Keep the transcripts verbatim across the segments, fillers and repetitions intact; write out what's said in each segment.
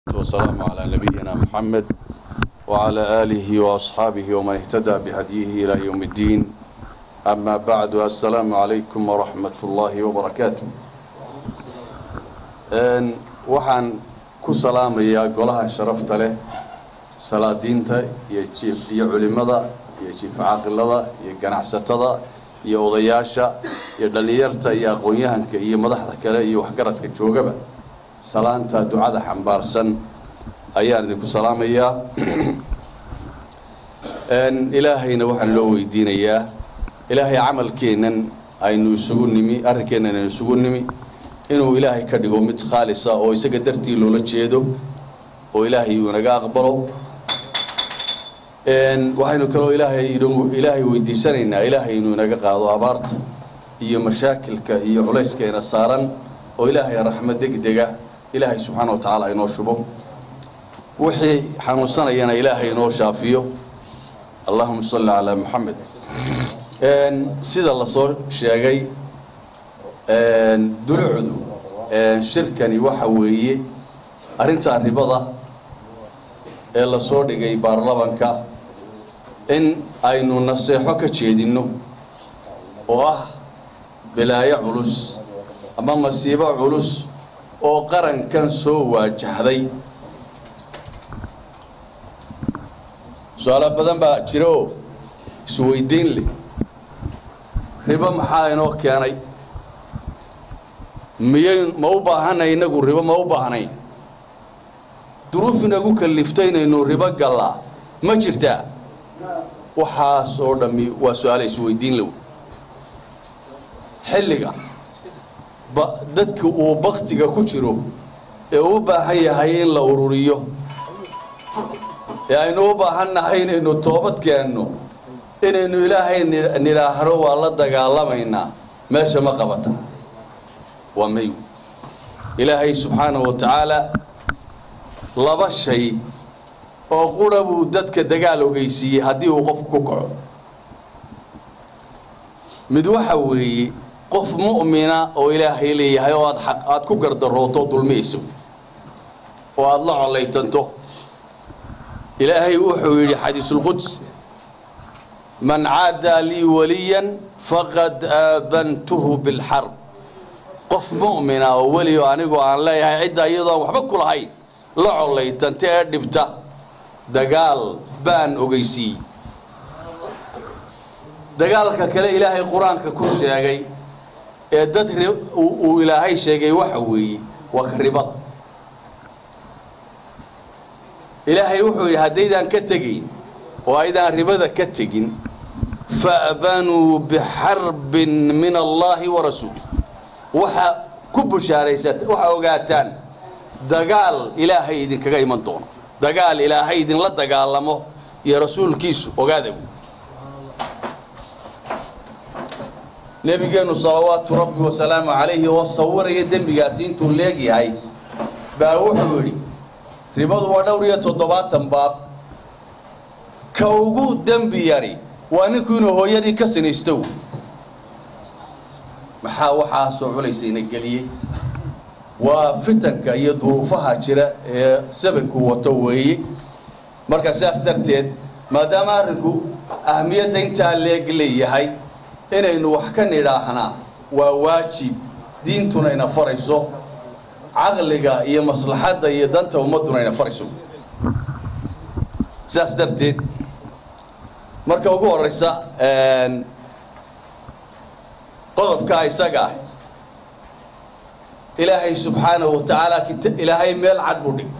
والسلام على نبينا محمد وعلى آله وأصحابه ومن اهتدى بهديه إلى يوم الدين. أما بعد، السلام عليكم ورحمة الله وبركاته. waxaan ku salaamayaa golaha sharafta leh, salaadiinta iyo jiif iyo culimada iyo jiif caaqilada iyo ganacsatada iyo odayaasha iyo dhalinyarta iyo aqoon-yahanka iyo madaxda kale iyo waxgaradka joogaba salaanta ducada xambaarsan ayaan idinku salaamayaa. ilaahayna waxaan loo weydiinayaa ilaahay camalkeennan aynu isugu nimi arrinkeennan aynu isugu nimi inuu ilaahay ka dhigo mid khaalisa oo isaga dartii loola jeedo oo ilaahay uu naga aqbalo. waxaynu kaloo ilaahay ilaahay weydiisanaynaa ilaahay inuu naga qaado abaarta iyo mashaakilka iyo culayska ina saaran oo ilaahay raxmad degdega ilaahay subxaanahu wa tacaala inoo shubo, wixii xanuunsanayana ilaahay inoo shaafiyo. allahuma salli calaa muxamed. sida la soo sheegay dulucdu shirkani waxa weeye arrinta ribada ee la soo dhigay baarlamanka in aynu naseexo ka jeedinno oo ah bilaayo culus ama masiibo culus oo qarankan soo waajahday. su-aalo badan baa jira oo isweydiin leh. ribo maxaa inoo keenay? miyay ma u baahanay inagu ribo ma u baahnayn? duruuf inagu kaliftay inaynu ribo gallaa ma jirtaa? waxaas oo dhammi waa su-aala isweydiin low. xilliga dadka uu baktiga ku jiro ee u baahan yahay in la ururiyo ee aynu u baahan nahay inaynu toobad keenno inaynu ilaahay nidhaahno waa la dagaalamaynaa meesha ma qabata waa mayu. ilaahay subxaanahu wa tacaala laba shay oo qura buu dadka dagaal ogeysiiyey haddii uu qofku ku kaco. mid waxa weeye qof mu'mina oo ilaahay leeyahay oo aad xaq aad ku gardarooto dulmiyeyso oo aad la colaytanto. ilaahay wuxuu yidhi xadiisulquds man caada lii waliyan faqad aabantuhu bilxarb. qof mu'mina oo weli oo anigoo aan leeyahay cidda iyadoo aan waxba ku lahayn la colaytanta ee dhibta dagaal baan ogeysiiyey. dagaalka kale ilaahay qur-aanka ku sheegay ee dad uu ilaahay sheegay waxa weeye waa ka ribada. ilaahay wuxuu yidhi haddaydaan ka tegayn oo aydaan ribada ka tegin fa'banuu bixarbin min allaahi wa rasuulih. waxa ku bushaaraysata waxa ogaataan dagaal ilaahay idinkaga iman doono, dagaal ilaahay idinla dagaalamo iyo rasuulkiisu ogaada. nebigeennu salawaatu rabbi wasalaamu calayhi oo sawiraya dembigaasi intuu leegyahay baa wuxuu yidhi ribadu waa dhowr iyo toddobaatan baab. ka ugu dembi yari waa ninku inuu hooyadii ka sinaysto. maxaa waxaasoo culaysayna geliyey? waa fitanka iyo duruufaha jira ee sabanku wato weeye. marka sidaas darteed maadaama arrinku ahmiyadda intaa leeg leeyahay inaynu wax ka nidhaahnaa waa waajib diintuna ina farayso, caqliga iyo maslaxadda iyo danta ummadduna ina farayso. sidaas darteed marka ugu horraysa qodobka isaga ah ilaahay subxaanahu wa tacaala ilaahay meel cad buu dhigay.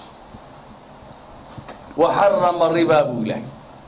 waxarama ribaa buu ilaahay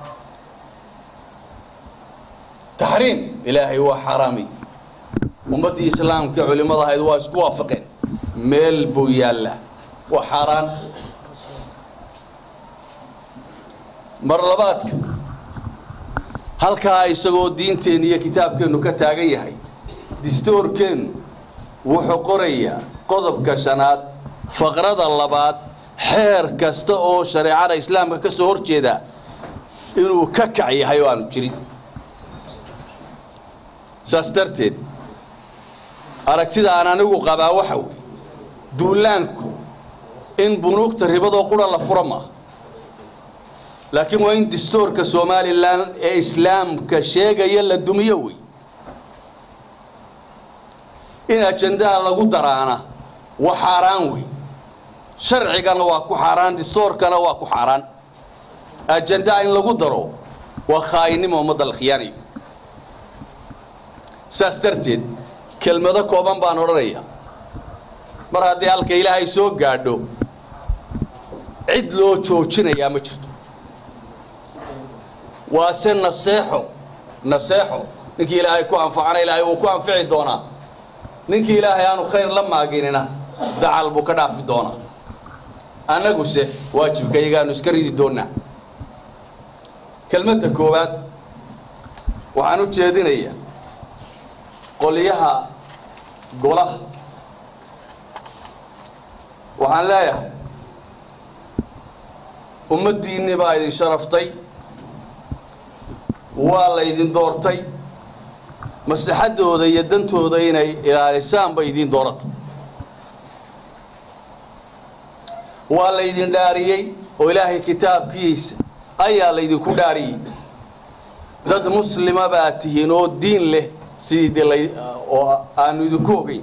taxriim ilaahay waa xaraami. ummaddii islaamka culimmada ahayd waa isku waafaqeen meel buu yaallaa waa xaaraan. mar labaadka halkaa isagoo diinteennu iyo kitaabkeennu ka taagan yahay distoorkeennu wuxuu qorayaa qodobka shanaad faqrada labaad xeer kasta oo shareecada islaamka ka soo hor jeeda inuu ka kac yahay oo aanu jirin. saas darteed aragtida aan anigu qabaa waxa wey duulaanku إن بنوك تربضوا قرى لفرما لكن وين دستور كسومالي لان إسلام كشيء يلا الدميوي إن أجندة لغو درانا وحارانوي شرعي كان واكو حاران دستور كان واكو حاران أجندة إن لغو درو وخايني محمد الخياني ساسترتين كلمة كوبان بانوريا مرة دي هالك إلهي سوق قادو عدلو تشوشنا يا مجد واسن نصيحو نصيحو نكي إلهي كو أنفعنا إلهي وكو أنفعي دونا نكي إلهي أنو خير لما أجيننا دعا البكدا في دونا أنا قصة واجب كي يقال نسكري دونا كلمة كوبات وحانو تشاهدين إياه قوليها قوله وحان لايه أمدي إني بقى إذن شرفتي والله إذن دورتي مسلحته ذي يدنته ذيني إلى لسان بيدين دورت والله إذن داريي وإلهي كتاب كيس أي الله إذن كداري ضد مسلم باتهين والدين له سيد الله أنو يدكوكي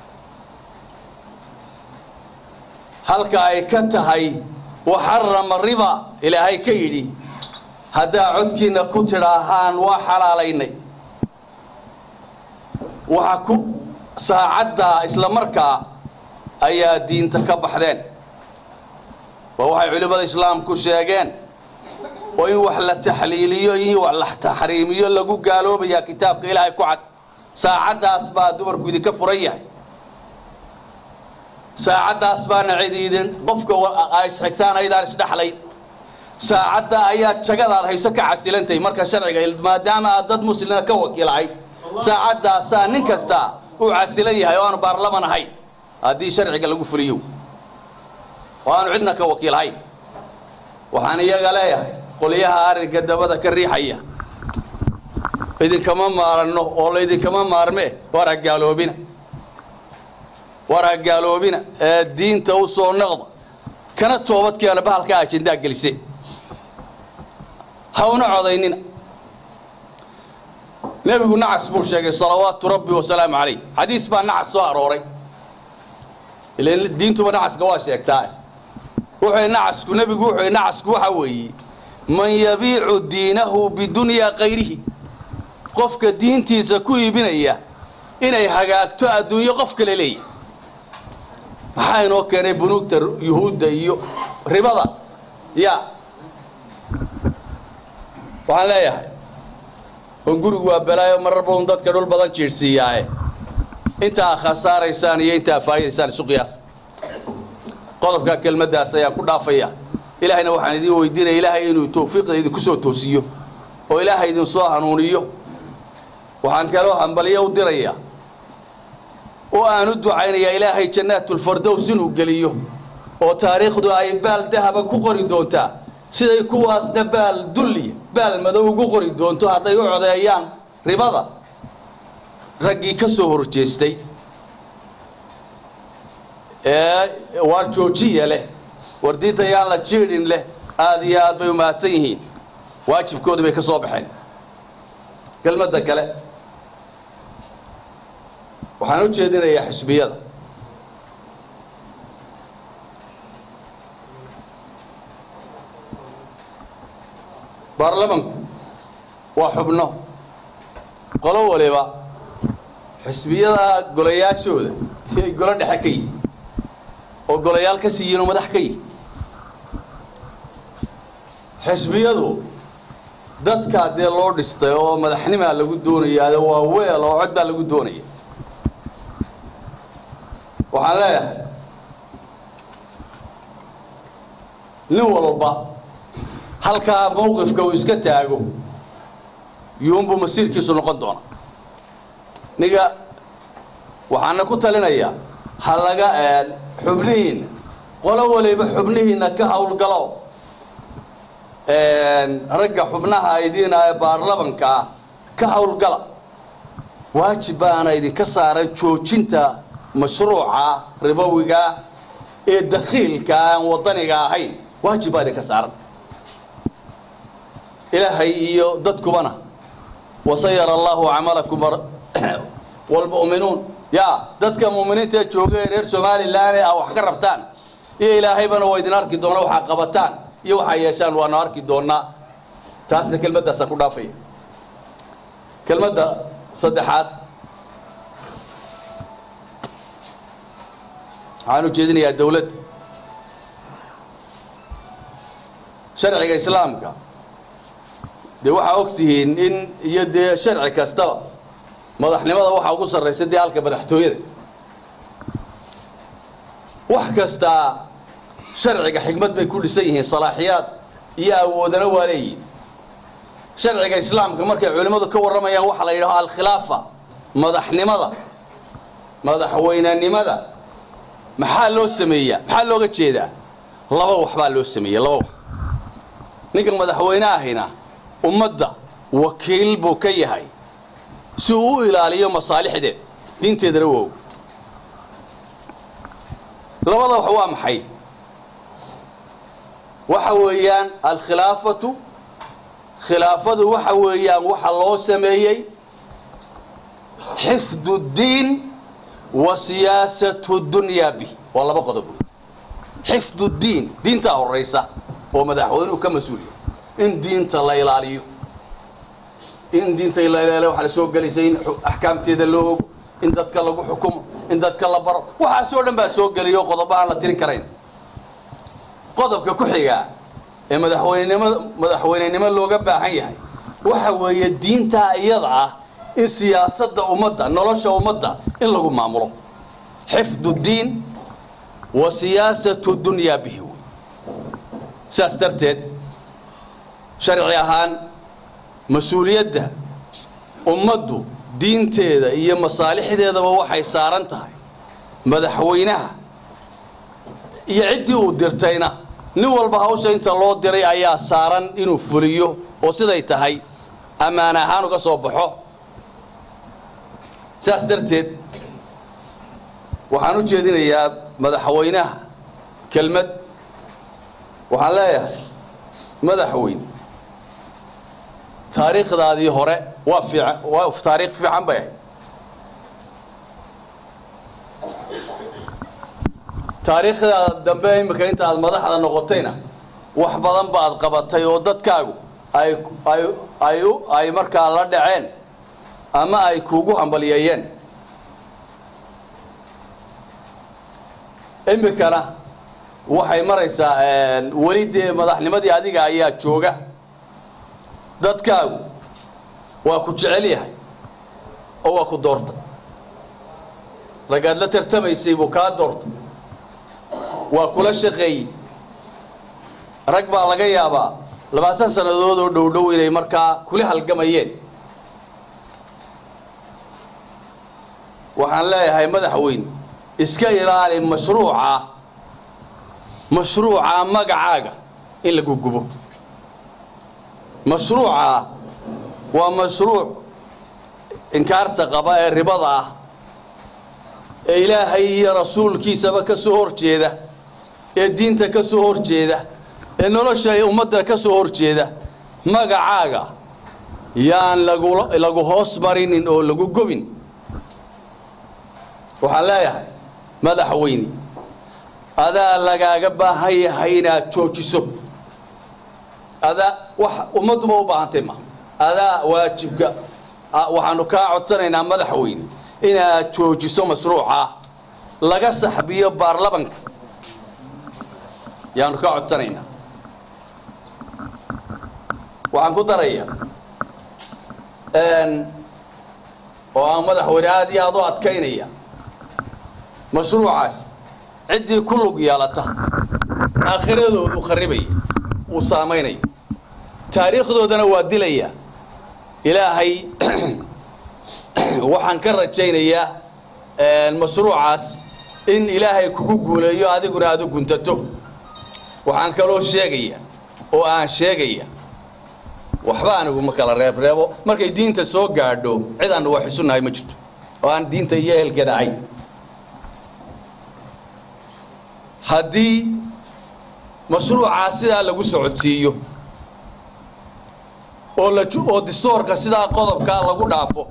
halka ay ka tahay وحرم الربا إلى هاي كيدي هذا عدكنا كتراهان وحلاليني وحكو ساعدها إسلام مركا أي دين تكبحدين وهو علماء الإسلام كشياجين وين وحلا تحليلية وحلا تحريمية لقو قالوا بيا كتاب إلى هاي كعد ساعدها أسباب دبر كودي كفرية ساعدها أسبان عديدين قفك وآيس حكتان أيضا إسدحلين ساعدها أيات شغلها هي سكع عسلنتي مركز شرعي ما دام ضد مسلمين كوكيل هاي ساعدها سانين كستا وعسلية هاي برلمان هاي هذه شرعي قالوا فريو وأنا عندنا كوكيل هاي وحانية قاليا قل ياها أرن قد بدأ كالريحية إذن كمان مارنه والله إذن كمان مارمه ورق قالوا بنا ورق قالوا بنا الدين توصل النغضة كانت توبتك على بحالك عشان داق جلسين هاونا عضيننا نبي نعس بوشك صلوات ربي وسلام عليه حديث ما نعس صار وري لأن الدين تبى نعس قواشك تاعي وحي نعس كنبي وحي نعس كوحوي من يبيع دينه بدنيا غيره قفك الدين تيزكوي بنية إن يحقق الدنيا قفك للي maxaa keenay bunuugta yuhuudda iyo ribada ya waxaan leeyahay gurigu waa balaayo marar badan dadka dhul badan jiirsiiyay inta khasaaraysaan iyo inta faa'iidaysaan isu qiyaas qodobka kelmadaas ayaan ku dhaafaya ilaahayna waxaan idin weydiinay ilaahay inuu tawfiiqda idin ku soo toosiyo oo ilaahay idin soo hanuuniyo waxaan kaloo hambaliyo u dirayaa وأنا أدعي يا إلهي جنات الفردوس نقليه وتاريخ دعاء بال ذهب كقري دونتا سيد كواس نبال دلي بال مدو كقري دونتا هذا يقعد أيام رباضة رجي كسور جستي وارجوجية له ورديت أيام لا تشيرين له هذه هذا بيوم تسيهين واجب كود بكسوبحين كلمة ذكلا waxaan u jeedinayaa xisbiyada baarlamaanku waa xubno qolo waliba xisbiyada golayaashooda ay golo dhexe ka yihiin oo golayaal ka siiyeen madax ka yihiin xisbiyadu dadka dee loo dhistay oo madaxnimo lagu doonayaa waa weel oo cod baa lagu doonayaa waxaan leeyahay nin walba halkaa mowqifka uu iska taago yuunbu masiirkiisu noqon doona niga waxaana ku talinayaa ha laga xubnihiina qolo waliba xubnihiina ka hawlgalo ragga xubnaha idiina ee baarlamanka ka hawlgala waajib baana idinka saaran joojinta مشروعة ربوية الدخيل كان وطني قاهين واجب هذا كسر إلهي ضدكم أنا وصير الله عملكم والمؤمنون يا ضدك مؤمنين تجوا غير سومالي لا أو حقربتان يا إلهي بنا ويدنار كدونا وحقبتان يوحى يشان ونار كدونا تاسنا كلمة دسكودا في كلمة صدحات عانوا جدني يا دولة شرع الإسلام كا دي waxa ogtihiin in iyada sharci kasta madaxnimada waxa ugu sarreeyay diyaalka madaxtooyada wax kasta sharciga xigmad bay ku dhisan yihiin salaaxiyaad iyo awoodana waaleeyeen sharciga islaamka markay culimadu ka waramayaan waxa la yiraahdo al khilaafa madaxnimada madaxweynanimada maxaa loo sameeyaa maxaa looga jeedaa laba wax baa loo sameeyaa laba wax ninka madaxweynaha ahina ummadda wakiil buu ka yahay si uu u ilaaliyo masaalixdeed diinteedana wow labada wax waa maxay waxa weeyaan al khilaafatu khilaafadu waxa weeyaan waxa loo sameeyay xifdu diin wa siyaasatu dunya bi wala baqodob xifdu diin diinta horeysa oo madaxweynuhu ka mas'uul in diinta la ilaaliyo in diinta la ilaaliyo waxa la soo galisay in ahkaamteeda loo in dadka lagu xukumo in dadka la baro waxa soo dhan baa soo galiyo qodob aan la tirin karayn qodobka ku xiga ee madaxweynenimada madaxweynenimo looga baahan yahay waxa weeye diinta iyada ah in siyaasadda ummadda nolosha ummadda in lagu maamulo xifdu diin wa siyaasatu dunya bihi saas darteed sharci ahaan mas'uuliyadda ummaddu diinteeda iyo masaalixdeedaba waxay saaran tahay madaxweynaha iyo cidii uu dirtayna nin walba hawsha inta loo diray ayaa saaran inuu fuliyo oo siday tahay amaan ahaan uga soo baxo saas darteed waxaan u jeedinayaa madaxweynaha kelmad waxaan leeyahay madaxweyne taariikhdaadii hore waa fiican waa taariikh fiican bay taariikhda dambe imika inta aad madaxda noqotayna wax badan baad qabatay oo dadkaagu ay ay ay ay markaa la dhaceen ama ay kuugu hambaliyeen imikana waxay maraysaa walidee madaxnimadii adiga ayaa jooga dadkaagu waa ku jecel yahay oo waa ku doorta ragaad la tartamaysay buu kaa doorta waa kula shaqeeyay rag baa laga yaabaa labaatan sanadood oo dhow dhow inay markaa kula halgamayeen waxaan leeyahay madaxweyne iska ilaali mashruuca mashruuca magacaaga in lagu gubo مشروعه ومشروع إنكارت قبائل ربضة إلهي رسول كي سبك سهور جيدة الدين تكسهور جيدة إنه لا شيء أمد كسهور جيدة ما قعاقة يان لقو لقو هوس مارين أو لقو قبين وحلايا ماذا حويني هذا لقى قبا هي هينا تشوتشسو هذا وح أمد ما وبعنتما هذا واجبك وحنو كاعدتنا ماذا حويني إن تشوتشسو مشروعه لقى سحبيه بارلبنك يعني كاعدتنا وعن قدرية أن وأمد حويني يا ضوء كينية مشروع عاس عدي كله قيالته آخره ذو خربي وصاميني تاريخ ذو دنا وادلية إلهي وحن كرر جينية المشروع عاس إن إلهي كوكو ليو هذا قرا هذا كنت تو وحن كلو شيء وأنا شيء وحبان أقول مكلا ريب ريبو مركي دين تسوق قاعدو عيد أنه وحسنا هاي مجد وأنا دين تيهل كده عين haddii mashruucaa sidaa lagu socodsiiyo oo la oo distoorka sidaa qodobkaa lagu dhaafo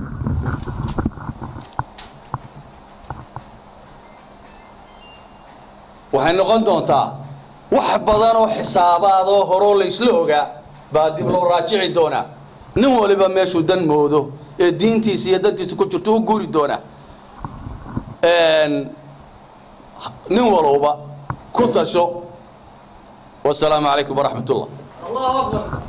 waxay noqon doontaa wax badan oo xisaabaad oo horoo la isla ogaa baa dib loo raajici doonaa nin waliba meeshuu dan moodo ee diintiisa iyo dantiisa ku jirto u guuri doonaa nin walowba ku tasho والسلام عليكم ورحمة الله. الله أكبر.